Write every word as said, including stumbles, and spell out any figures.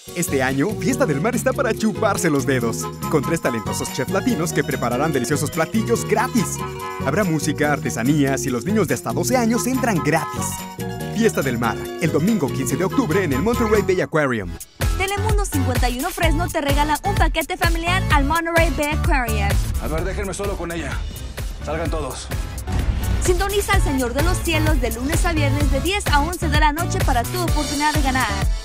Este año, Fiesta del Mar está para chuparse los dedos, con tres talentosos chefs latinos que prepararán deliciosos platillos gratis. Habrá música, artesanías y los niños de hasta doce años entran gratis. Fiesta del Mar, el domingo quince de octubre en el Monterey Bay Aquarium. Telemundo cincuenta y uno Fresno te regala un paquete familiar al Monterey Bay Aquarium. A ver, déjenme solo con ella. Salgan todos. Sintoniza al Señor de los Cielos de lunes a viernes de diez a once de la noche para tu oportunidad de ganar.